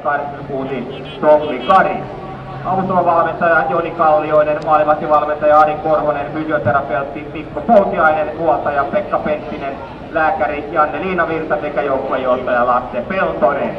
86 Tommi Kari. Avustuvavalmentaja Joni Kallioinen, maalivahtivalmentaja Ari Korhonen, fysioterapeutti Mikko Poutiainen, huoltaja Pekka Penttinen, lääkäri Janne Liinavirta sekä joukkuejohtaja Lasse Peltonen.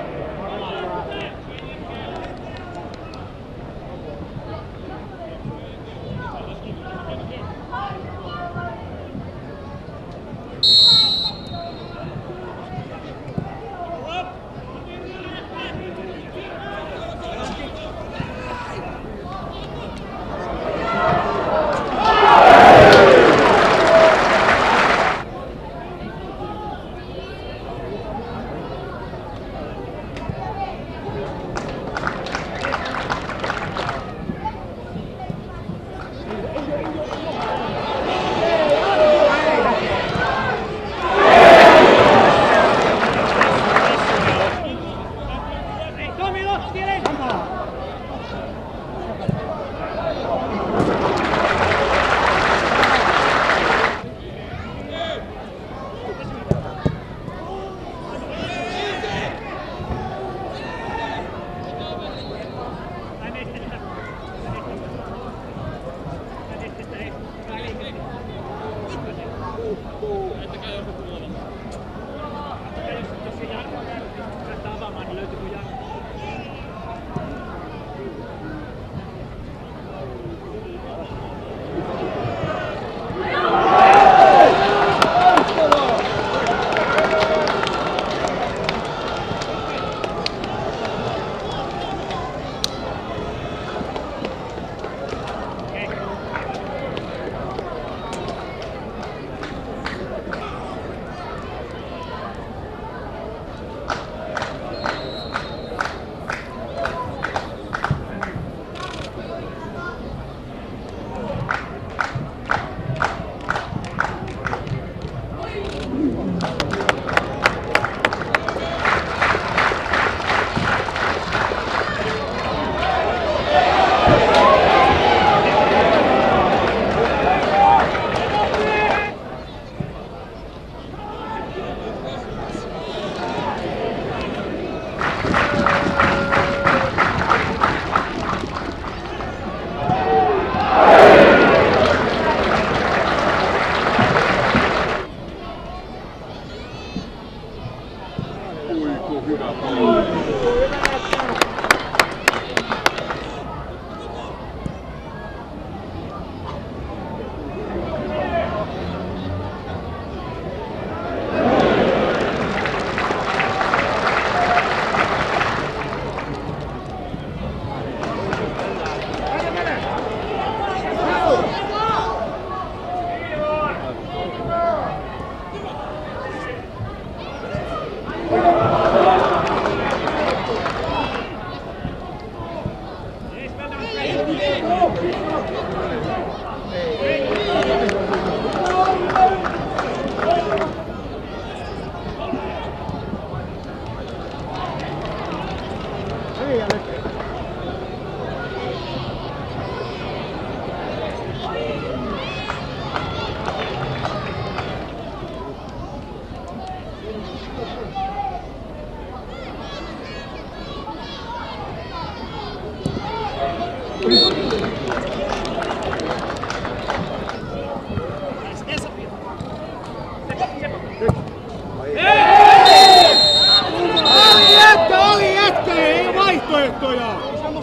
Oli jätkä, ei vaihtoehtoja!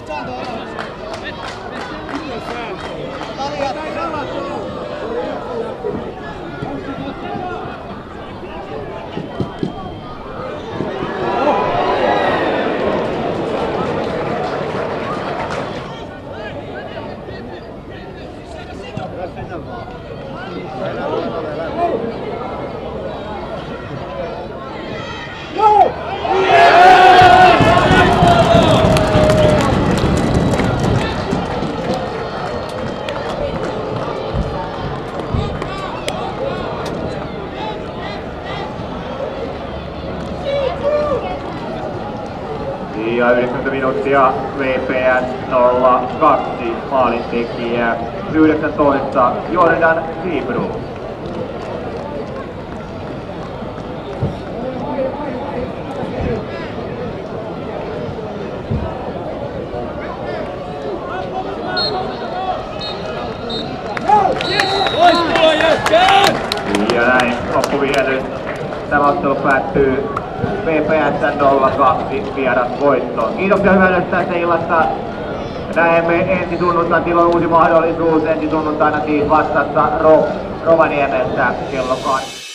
Ja 90 minuuttia VPS 0-2 maalintekijä 19 Jordan Libru. näin loppuvihelys. Tämä ottelu päättyy PPS 0-2 vieras voittoon. Kiitoksia hyvännöstä tästä illasta. Näemme ensi sunnuntaina, silloin uusi mahdollisuus. Ensi sunnuntaina siis vastassa Rovaniemeltä kello 8.